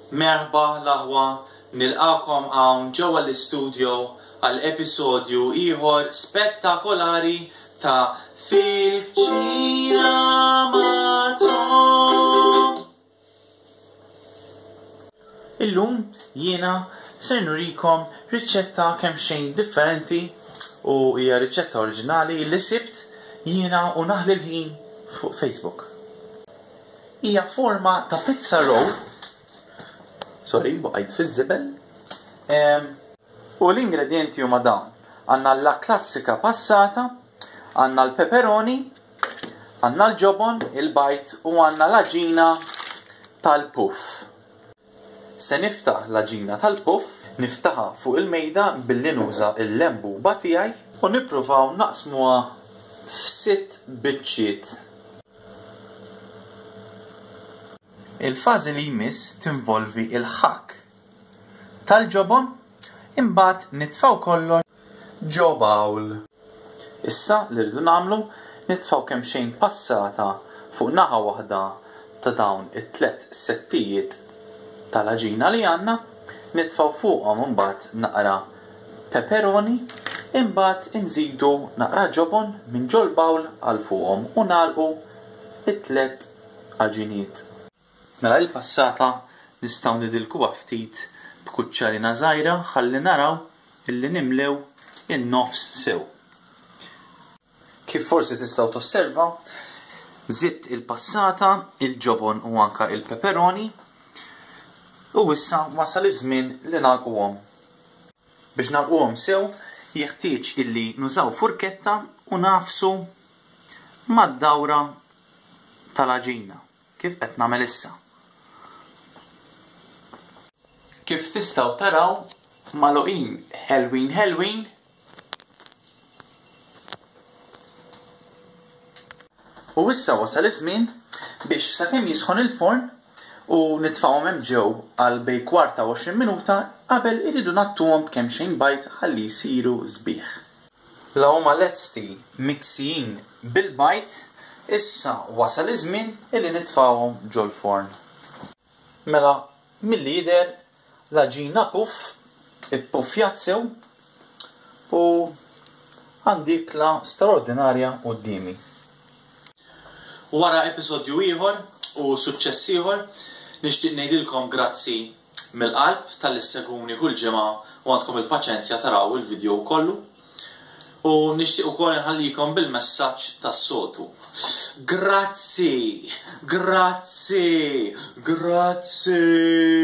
Merħba l-aħwa, nilqakom hawn ġewwa l-istudju għal episodju ieħor spettakolari ta' Fil-ċina ma' Tom. Illum jiena se nurikom riċetta kemm xejn differenti u hija riċetta oriġinali li sibt jiena u naħli l-ħin fuq Facebook. Hija forma ta' pizza roll. Buqajt fiż-żibel. U l-ingredienti huma dawn. Għandna la klassika passata, għandna l-peperoni, għandna l-ġobon, il-bajt u għandna l-aġina tal-puff. Se niftaħ l-aġina tal-puff, niftaħha fuq il-mejda billi nuża l-lembuba tiegħi u nippruvaw naqsmuha f'6 biċċiet. Il-fażi li jmiss tinvolvi il-ħakk tal-ġobon imbagħad nitfgħu kollox ġo bawl. Issa li rridu nagħmlu nitfgħu kemm xejn passata fuq naħa waħda ta' dawn it-tlet settijiet tal-aġina li għandna, nitfgħu fuqhom imbagħad naqra peperoni, imbagħad inżidu naqra ġobon minn ġo l-bawl għal fuqhom u nagħlqu it-tlet aġinijiet. Mela il-passata nistgħu nidilkuha ftit b'kuċċarina żgħira ħalli naraw illi nimlew in-nofs sew. Kif forsi tistgħu tosservaw, żidt il-passata, il-ġobon u anke il-peperoni u issa wasal iż-żmien li nagħlquhom. Biex nagħlquhom sew jeħtieġ illi nużaw furketta u nafsu mad-dawra tal-aġina kif qed nagħmel issa. Kif tistgħu taraw magħluqin ħelwin. U issa wasal iż-żmien biex sakemm jisħon il-forn u nitfgħuhom hemm ġew għal bejn kwarta 20 minuta qabel iridu nagħtuhom b'kemm xejn bajt ħalli jsiru sbieħ. La huma lesti miksijin bil-bajt, issa wasal iż-żmien illi nitfgħuhom ġo l-forn. Mela milli jidher l-aġina ippuffjat sew u għandi ikla straordinarja qudiemi. Wara episodju ieħor u suċċess ieħor nixtieq ngħidilkom grazzi mill-qalb tal-issegwuni kull ġimgħa u għandkom il-paċenzja taraw il-video kollu. U nixtieq ukoll inħallikom bil-messaġġ tas-soltu. Grazzi!